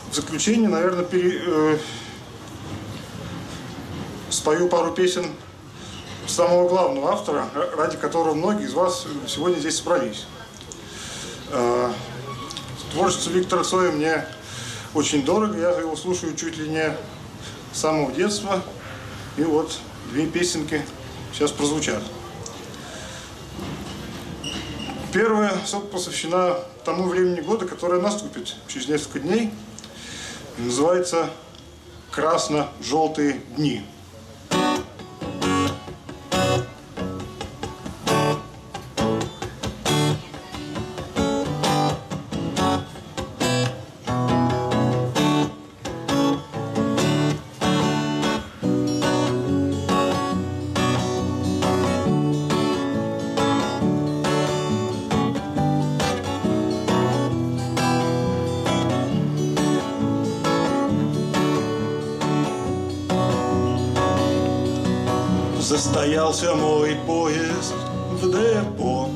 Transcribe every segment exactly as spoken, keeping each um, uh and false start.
В заключение, наверное, пере, э, спою пару песен самого главного автора, ради которого многие из вас сегодня здесь собрались. Э, творчество Виктора Цоя мне очень дорого, я его слушаю чуть ли не с самого детства. И вот две песенки сейчас прозвучат. Первая посвящена тому времени года, которое наступит через несколько дней. Называется «Красно-желтые дни». Застоялся мой поезд в депо.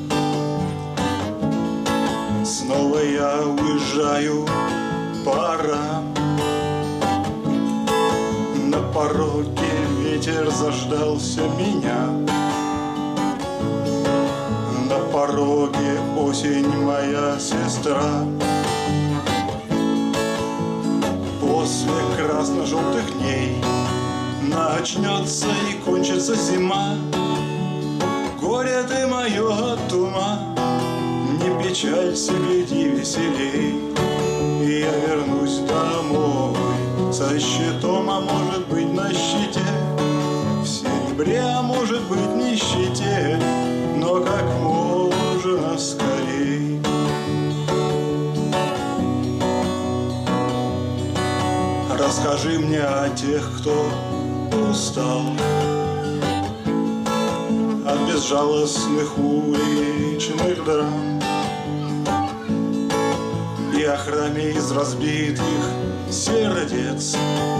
Снова я уезжаю, пора. На пороге ветер заждался меня. На пороге осень моя сестра. После красно-желтых дней начнется и кончится зима. Горе ты мое от ума, не печалься, гляди веселей. И я вернусь домой со щитом, а может быть на щите, в серебре, а может быть в нищете, но как можно скорей. Расскажи мне о тех, кто устал от безжалостных уличных драм и о храме из разбитых сердец,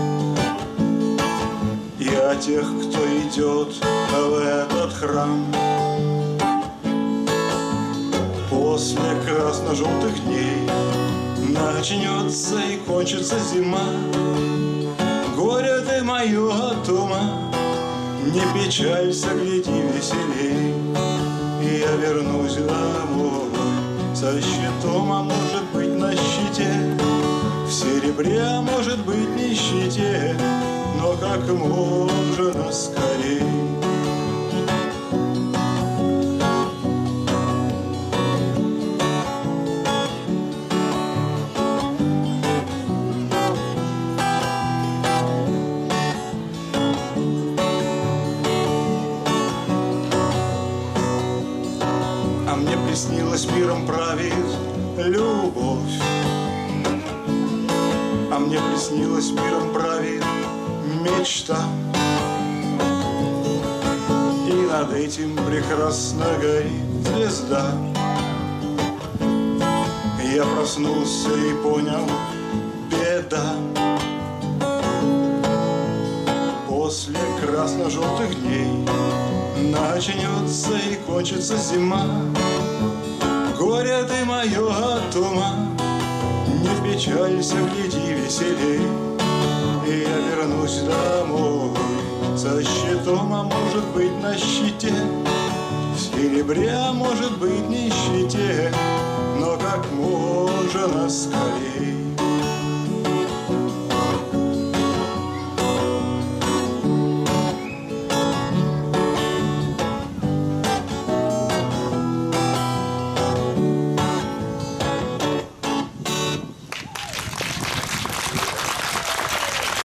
и о тех, кто идет в этот храм. После красно-желтых дней начнется и кончится зима. Горе ты мое от ума, не печалься, гляди веселей. И я вернусь домой со щитом, а может быть на щите, в серебре, а может быть в нищете, но как можно скорей. А мне приснилось, миром правит любовь. А мне приснилось, миром правит мечта. И над этим прекрасно горит звезда. Я проснулся и понял, беда. После красно-желтых дней начнется и кончится зима. Горе ты мое от ума, не печалься, гляди веселей. И я вернусь домой со щитом, а может быть на щите, в серебре, а может быть в нищете, но как можно скорей.